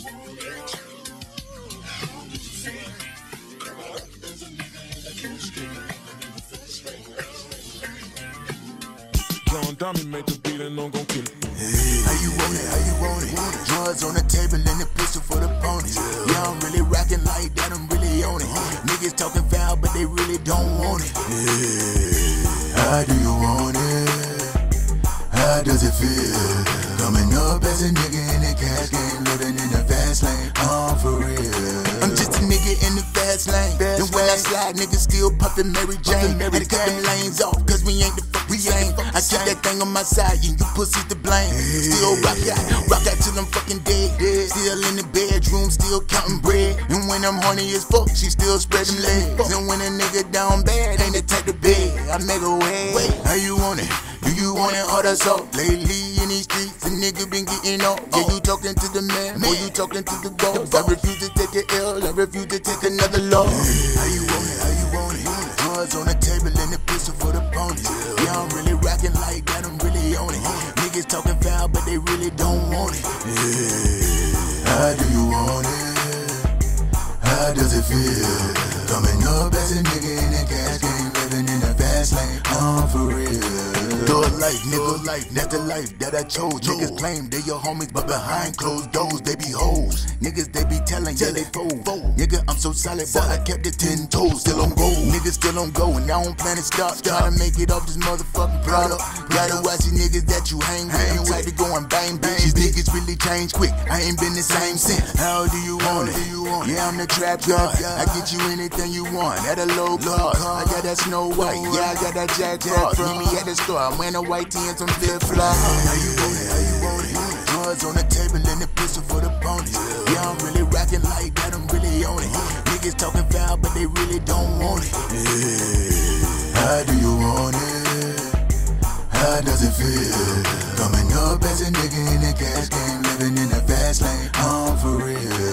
Drumdummie make the beat and I'm gon' kill it. How you want it? How you want it? Drugs on the table and the pistol for the ponies. Yeah, I'm really rockin' like that, I'm really on it. Niggas talking foul, but they really don't want it. How do you want it? How does it feel? Coming up as a nigga in the cash game, living in the fast lane. For real. I'm just a nigga in the fast lane. And when I slide, niggas still puffin' Mary Jane. Had to cut them lanes off, cause we ain't the fuck we ain't. I keep that thing on my side, and you pussies to blame. Still rock out till I'm fucking dead. Still in the bedroom, still counting bread. And when I'm horny as fuck, she still spread them legs. And when a nigga down bad, ain't the type to bed. I make her wait. How you want it? Do you want it hard or soft? Lately in these streets, a nigga been getting off. Yeah, you talking to the man, or you talking to the boss. I refuse to take an L, I refuse to take another loss. How you want it? How you want it? Drugs on the table and the pistol for the ponies. Yeah, I'm really rockin' like that, I'm really on it. Niggas talking foul, but they really don't want it. How do you want it? How does it feel? Coming up as a nigga in the cash game, living in the fast lane. For real. Thug life, nigga life, that's the life that I chose. Niggas claim they your homies, but behind closed doors, they be hoes. Niggas, they be telling, yeah, they fold. Nigga, I'm so solid, but I kept it 10 toes, still on go. Niggas still on go, and I don't plan to stop. Tryna make it off this motherfucking product. Gotta watch these niggas that you hang with. I'm tight to go and bang, bang. These niggas really change quick, I ain't been the same since. How do you want it? Yeah, I'm the trap god. I get you anything you want at a low cost. I got that Snow White, yeah, I got that Jack Frost. Meet me at the store, I'm wearing a white tee and some flip-flops. How you want it? How you want it? Drugs on the table and the pistol for the ponies. Yeah, I'm really rockin' like that, I'm really on it. Niggas talking foul, but they really don't want it. How do you want it? How does it feel? Coming up as a nigga in the cash game, living in the fast lane. For real.